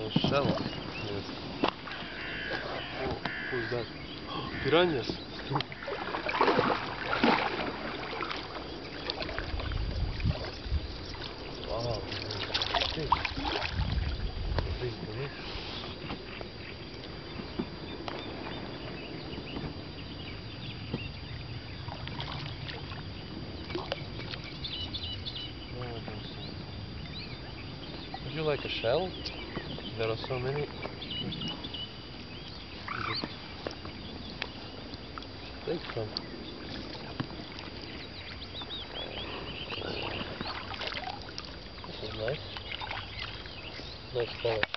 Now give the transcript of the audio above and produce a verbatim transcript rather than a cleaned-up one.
a shell. Yes. Oh, who's that? Piranhas. Wow. Big. Big fish. Oh, I don't see. Would you like a shell? There are so many. Take some. This is nice. Nice color.